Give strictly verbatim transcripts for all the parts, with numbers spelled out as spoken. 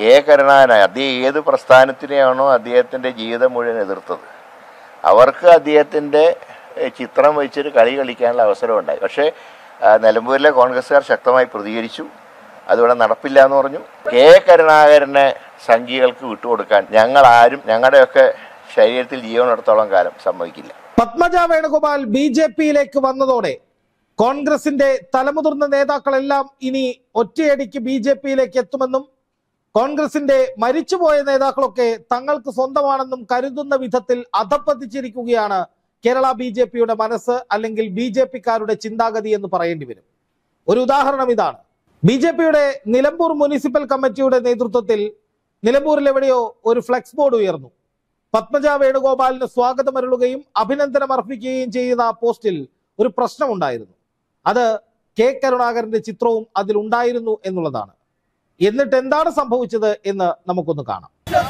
K Karunakaran അദ്ദേഹം ഏത് പ്രസ്ഥാനത്തിനെയാണോ അദ്ദേഹത്തിൻ്റെ ജീവിതം മുഴുവൻ എതിർത്തത്, അവർക്ക് അദ്ദേഹത്തിൻ്റെ ചിത്രം വെച്ചൊരു കളി കളിക്കാനുള്ള അവസരം ഉണ്ടായി. പക്ഷേ നിലമ്പൂരിലെ കോൺഗ്രസ്സുകാർ ശക്തമായി പ്രതികരിച്ചു. അതിവിടെ നടപ്പില്ല എന്ന് പറഞ്ഞു. കെ കരുണാകരനെ സംഘികൾക്ക് വിട്ടുകൊടുക്കാൻ ഞങ്ങൾ ആരും ഞങ്ങളുടെയൊക്കെ ശരീരത്തിൽ ജീവനെടുത്തോളം കാലം സമ്മതിക്കില്ല. പത്മജ വേണുഗോപാൽ ബി ജെ പിയിലേക്ക് വന്നതോടെ കോൺഗ്രസിന്റെ തലമുതിർന്ന നേതാക്കളെല്ലാം ഇനി ഒറ്റയടിക്ക് ബി ജെ പിയിലേക്ക് എത്തുമെന്നും കോൺഗ്രസിന്റെ മരിച്ചുപോയ നേതാക്കളൊക്കെ തങ്ങൾക്ക് സ്വന്തമാണെന്നും കരുതുന്ന വിധത്തിൽ അധപ്പതിച്ചിരിക്കുകയാണ് കേരള ബി ജെ പിയുടെ മനസ്സ്, അല്ലെങ്കിൽ ബി ജെ പിക്കാരുടെ ചിന്താഗതി എന്ന് പറയേണ്ടി വരും. ഒരു ഉദാഹരണം ഇതാണ്. ബി ജെ പിയുടെ നിലമ്പൂർ മുനിസിപ്പൽ കമ്മിറ്റിയുടെ നേതൃത്വത്തിൽ നിലമ്പൂരിൽ എവിടെയോ ഒരു ഫ്ലെക്സ് ബോർഡ് ഉയർന്നു. പത്മജ വേണുഗോപാലിന് സ്വാഗതമരുളുകയും അഭിനന്ദനം അർപ്പിക്കുകയും ചെയ്യുന്ന പോസ്റ്റിൽ ഒരു പ്രശ്നമുണ്ടായിരുന്നു. അത് കെ കരുണാകരന്റെ ചിത്രവും അതിലുണ്ടായിരുന്നു എന്നുള്ളതാണ്. എന്നിട്ട് എന്താണ് സംഭവിച്ചത് എന്ന് നമുക്കൊന്ന് കാണാം.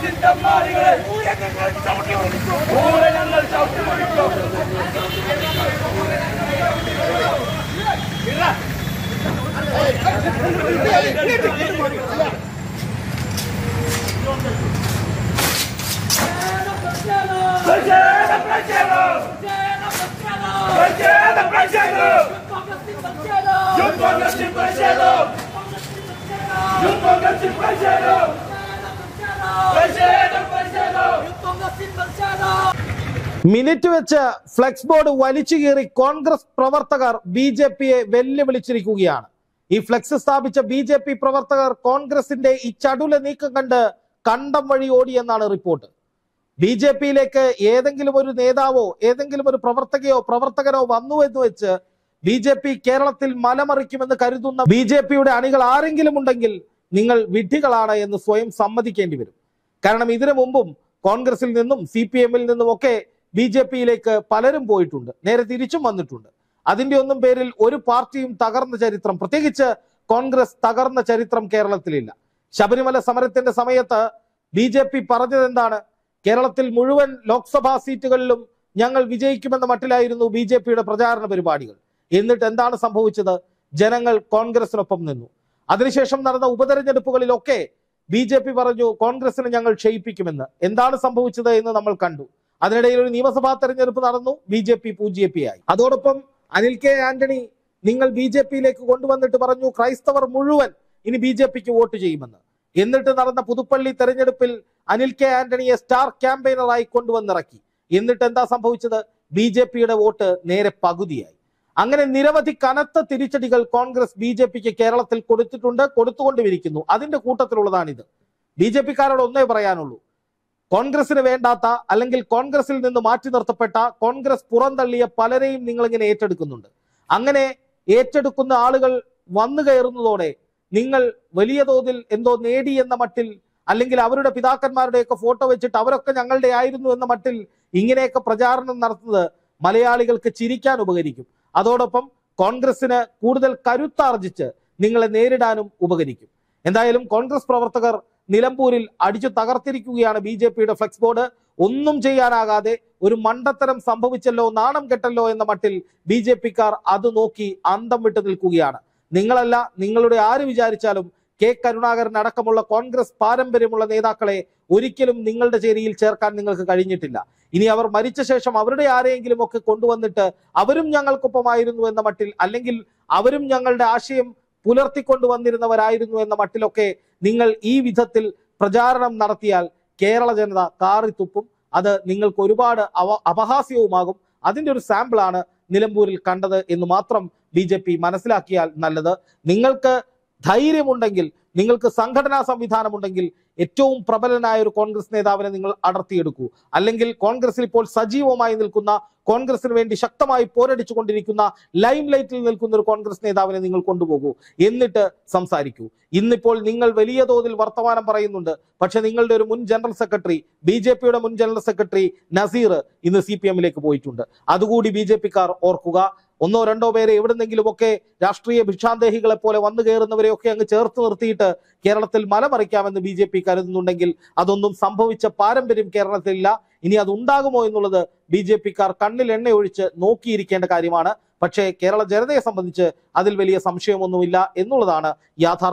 മിനിറ്റ് വെച്ച് ഫ്ലെക്സ് ബോർഡ് വലിച്ചു കീറി കോൺഗ്രസ് പ്രവർത്തകർ ബി ജെ പിയെ വെല്ലുവിളിച്ചിരിക്കുകയാണ്. ഈ ഫ്ലെക്സ് സ്ഥാപിച്ച ബി ജെ പി പ്രവർത്തകർ കോൺഗ്രസിന്റെ ഈ ചടുല നീക്കം കണ്ട് കണ്ടം വഴി ഓടിയെന്നാണ് റിപ്പോർട്ട്. ബി ജെ പിയിലേക്ക് ഏതെങ്കിലും ഒരു നേതാവോ ഏതെങ്കിലും ഒരു പ്രവർത്തകയോ പ്രവർത്തകനോ വന്നു എന്ന് വെച്ച് ബി ജെ പി കേരളത്തിൽ മലമറിക്കുമെന്ന് കരുതുന്ന ബി ജെ പിയുടെ അണികൾ ആരെങ്കിലും ഉണ്ടെങ്കിൽ നിങ്ങൾ വിഡ്ഢികളാണ് എന്ന് സ്വയം സമ്മതിക്കേണ്ടി വരും. കാരണം ഇതിനു മുമ്പും കോൺഗ്രസിൽ നിന്നും സി പി എമ്മിൽ നിന്നും ഒക്കെ ബി ജെ പിയിലേക്ക് പലരും പോയിട്ടുണ്ട്, നേരെ തിരിച്ചും വന്നിട്ടുണ്ട്. അതിന്റെ ഒന്നും പേരിൽ ഒരു പാർട്ടിയും തകർന്ന ചരിത്രം, പ്രത്യേകിച്ച് കോൺഗ്രസ് തകർന്ന ചരിത്രം കേരളത്തിലില്ല. ശബരിമല സമരത്തിന്റെ സമയത്ത് ബി ജെ പി പറഞ്ഞത് എന്താണ്? കേരളത്തിൽ മുഴുവൻ ലോക്സഭാ സീറ്റുകളിലും ഞങ്ങൾ വിജയിക്കുമെന്ന മട്ടിലായിരുന്നു ബി ജെ പിയുടെ പ്രചാരണ പരിപാടികൾ. എന്നിട്ട് എന്താണ് സംഭവിച്ചത്? ജനങ്ങൾ കോൺഗ്രസിനൊപ്പം നിന്നു. അതിനുശേഷം നടന്ന ഉപതെരഞ്ഞെടുപ്പുകളിലൊക്കെ ബി ജെ പി പറഞ്ഞു കോൺഗ്രസിനെ ഞങ്ങൾ ക്ഷയിപ്പിക്കുമെന്ന്. എന്താണ് സംഭവിച്ചത് എന്ന് നമ്മൾ കണ്ടു. അതിനിടയിൽ ഒരു നിയമസഭാ തെരഞ്ഞെടുപ്പ് നടന്നു, ബി ജെ പി പൂജ്യ പി ആയി. അതോടൊപ്പം അനിൽ കെ ആന്റണി നിങ്ങൾ ബി ജെ പിയിലേക്ക് കൊണ്ടുവന്നിട്ട് പറഞ്ഞു ക്രൈസ്തവർ മുഴുവൻ ഇനി ബി ജെ പിക്ക് വോട്ട് ചെയ്യുമെന്ന്. എന്നിട്ട് നടന്ന പുതുപ്പള്ളി തെരഞ്ഞെടുപ്പിൽ അനിൽ കെ ആന്റണിയെ സ്റ്റാർ ക്യാമ്പയിനറായി കൊണ്ടുവന്നിറക്കി. എന്നിട്ട് എന്താ സംഭവിച്ചത്? ബി ജെ പിയുടെ വോട്ട് നേരെ പകുതിയായി. അങ്ങനെ നിരവധി കനത്ത തിരിച്ചടികൾ കോൺഗ്രസ് ബി ജെ പിക്ക് കേരളത്തിൽ കൊടുത്തിട്ടുണ്ട്, കൊടുത്തുകൊണ്ടിരിക്കുന്നു. അതിന്റെ കൂട്ടത്തിലുള്ളതാണിത്. ബി ജെ പിക്കാരോട് ഒന്നേ പറയാനുള്ളൂ, കോൺഗ്രസിന് വേണ്ടാത്ത അല്ലെങ്കിൽ കോൺഗ്രസിൽ നിന്ന് മാറ്റി നിർത്തപ്പെട്ട, കോൺഗ്രസ് പുറന്തള്ളിയ പലരെയും നിങ്ങൾ ഇങ്ങനെ ഏറ്റെടുക്കുന്നുണ്ട്. അങ്ങനെ ഏറ്റെടുക്കുന്ന ആളുകൾ വന്നു കയറുന്നതോടെ നിങ്ങൾ വലിയ തോതിൽ എന്തോ നേടി എന്ന മട്ടിൽ, അല്ലെങ്കിൽ അവരുടെ പിതാക്കന്മാരുടെയൊക്കെ ഫോട്ടോ വെച്ചിട്ട് അവരൊക്കെ ഞങ്ങളുടെ ആയിരുന്നു എന്ന മട്ടിൽ ഇങ്ങനെയൊക്കെ പ്രചാരണം നടത്തുന്നത് മലയാളികൾക്ക് ചിരിക്കാൻ ഉപകരിക്കും. അതോടൊപ്പം കോൺഗ്രസിന് കൂടുതൽ കരുത്താർജിച്ച് നിങ്ങളെ നേരിടാനും ഉപകരിക്കും. എന്തായാലും കോൺഗ്രസ് പ്രവർത്തകർ നിലമ്പൂരിൽ അടിച്ചു തകർത്തിരിക്കുകയാണ് ബി ജെ പിയുടെ ഫ്ലെക്സ് ബോർഡ്. ഒന്നും ചെയ്യാനാകാതെ ഒരു മണ്ടത്തരം സംഭവിച്ചല്ലോ, നാണം കെട്ടല്ലോ എന്ന മട്ടിൽ ബി ജെ പിക്കാർ അത് നോക്കി അന്തം വിട്ടു നിൽക്കുകയാണ്. നിങ്ങളല്ല, നിങ്ങളുടെ ആര് വിചാരിച്ചാലും കെ കരുണാകരൻ അടക്കമുള്ള കോൺഗ്രസ് പാരമ്പര്യമുള്ള നേതാക്കളെ ഒരിക്കലും നിങ്ങളുടെ ചേരിയിൽ ചേർക്കാൻ നിങ്ങൾക്ക് കഴിഞ്ഞിട്ടില്ല. ഇനി അവർ മരിച്ച ശേഷം അവരുടെ ആരെയെങ്കിലും ഒക്കെ കൊണ്ടുവന്നിട്ട് അവരും ഞങ്ങൾക്കൊപ്പമായിരുന്നു എന്ന മട്ടിൽ, അല്ലെങ്കിൽ അവരും ഞങ്ങളുടെ ആശയം പുലർത്തിക്കൊണ്ടുവന്നിരുന്നവരായിരുന്നു എന്ന മട്ടിലൊക്കെ നിങ്ങൾ ഈ വിധത്തിൽ പ്രചാരണം നടത്തിയാൽ കേരള ജനത കാറിത്തുപ്പും. അത് നിങ്ങൾക്ക് ഒരുപാട് അവ അപഹാസ്യവുമാകും. അതിന്റെ ഒരു സാമ്പിളാണ് നിലമ്പൂരിൽ കണ്ടത് എന്ന് മാത്രം ബി ജെ പി മനസ്സിലാക്കിയാൽ നല്ലത്. നിങ്ങൾക്ക് ധൈര്യമുണ്ടെങ്കിൽ, നിങ്ങൾക്ക് സംഘടനാ സംവിധാനമുണ്ടെങ്കിൽ ഏറ്റവും പ്രബലനായ ഒരു കോൺഗ്രസ് നേതാവിനെ നിങ്ങൾ അടർത്തിയെടുക്കൂ. അല്ലെങ്കിൽ കോൺഗ്രസിൽ ഇപ്പോൾ സജീവമായി നിൽക്കുന്ന, കോൺഗ്രസിന് വേണ്ടി ശക്തമായി പോരടിച്ചു കൊണ്ടിരിക്കുന്ന, ലൈം ലൈറ്റിൽ നിൽക്കുന്ന ഒരു കോൺഗ്രസ് നേതാവിനെ നിങ്ങൾ കൊണ്ടുപോകൂ. എന്നിട്ട് സംസാരിക്കൂ. ഇന്നിപ്പോൾ നിങ്ങൾ വലിയ തോതിൽ വർത്തമാനം പറയുന്നുണ്ട്. പക്ഷെ നിങ്ങളുടെ ഒരു മുൻ ജനറൽ സെക്രട്ടറി, ബി ജെ പിയുടെ മുൻ ജനറൽ സെക്രട്ടറി നസീർ ഇന്ന് സി പി എമ്മിലേക്ക് പോയിട്ടുണ്ട്. അതുകൂടി ബി ജെ പിക്കാർ ഓർക്കുക. ഒന്നോ രണ്ടോ പേരെ എവിടുന്നെങ്കിലുമൊക്കെ രാഷ്ട്രീയ ഭിക്ഷാന്തേഹികളെ പോലെ വന്നു കയറുന്നവരെയൊക്കെ അങ്ങ് ചേർത്ത് നിർത്തിയിട്ട് കേരളത്തിൽ മലമറിക്കാമെന്ന് ബി ജെ പി കരുതുന്നുണ്ടെങ്കിൽ അതൊന്നും സംഭവിച്ച പാരമ്പര്യം കേരളത്തിലില്ല. ഇനി അതുണ്ടാകുമോ എന്നുള്ളത് ബി ജെ പിക്കാർ കണ്ണിൽ എണ്ണ ഒഴിച്ച് നോക്കിയിരിക്കേണ്ട കാര്യമാണ്. പക്ഷേ കേരള ജനതയെ സംബന്ധിച്ച് അതിൽ വലിയ സംശയമൊന്നുമില്ല എന്നുള്ളതാണ് യാഥാർത്ഥ്യം.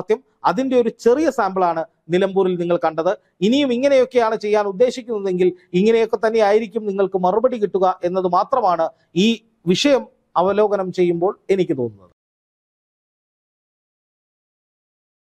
അതിന്റെ ഒരു ചെറിയ സാമ്പിളാണ് നിലമ്പൂരിൽ നിങ്ങൾ കണ്ടത്. ഇനിയും ഇങ്ങനെയൊക്കെയാണ് ചെയ്യാൻ ഉദ്ദേശിക്കുന്നതെങ്കിൽ ഇങ്ങനെയൊക്കെ തന്നെ ആയിരിക്കും നിങ്ങൾക്ക് മറുപടി കിട്ടുക എന്നത് മാത്രമാണ് ഈ വിഷയം അവലോകനം ചെയ്യുമ്പോൾ എനിക്ക് തോന്നുന്നത്.